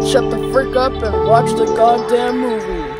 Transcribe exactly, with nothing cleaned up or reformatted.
shut the frick up and watch the goddamn movie.